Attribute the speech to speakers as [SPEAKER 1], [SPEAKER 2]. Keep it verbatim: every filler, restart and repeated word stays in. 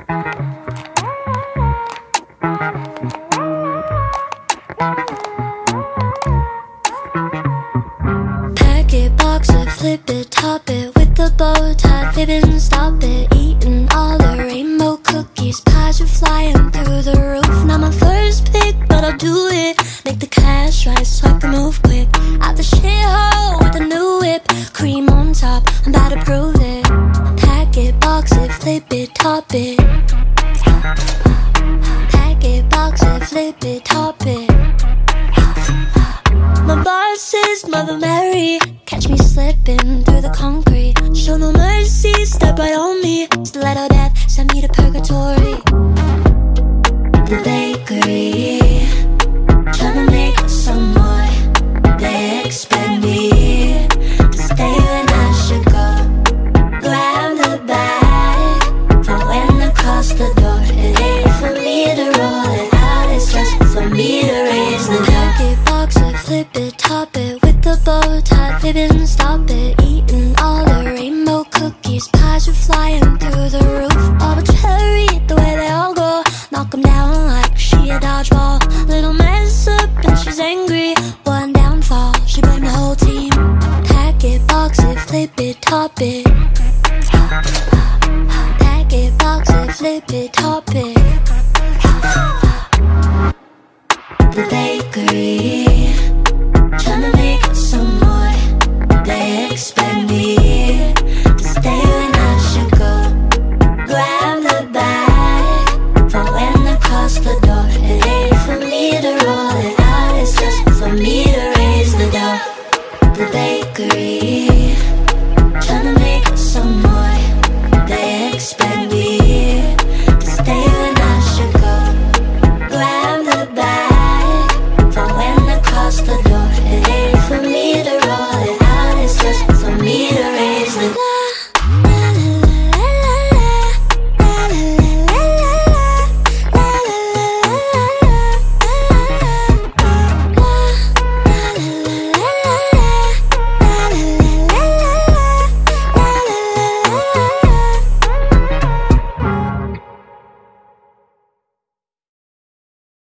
[SPEAKER 1] Pack it, box it, flip it, top it with the bow tie, fibbing, stop it. Eating all the rainbow cookies, pies are flying through the roof. Not my first pick, but I'll do it. Make the cash right so I can move quick. Out the shithole with a new whip, cream on top, I'm about to prove it. Pack it, box it, flip it, top it. Pack it, box it, flip it, top it. My boss is Mother Mary, catch me slipping through the concrete. Show no mercy, step right on me. Stiletto death, send me to purgatory. The bakery, tryna make some more. They expect me to stay when I should go. Grab the bag, throwing across the door. It ain't for me to roll it out, it's just for me to raise the door. Pack it, box it, flip it, top it with the bow tie, fibbing, stop it. Eating all the rainbow cookies, pies are flying through the roof. All the cherry, the way they all go, knock 'em down like she a dodgeball. Little mess up and she's angry, one downfall, she blamed the whole team. Pack it, box it, flip it, top it. Pack it, box it, flip it, top it.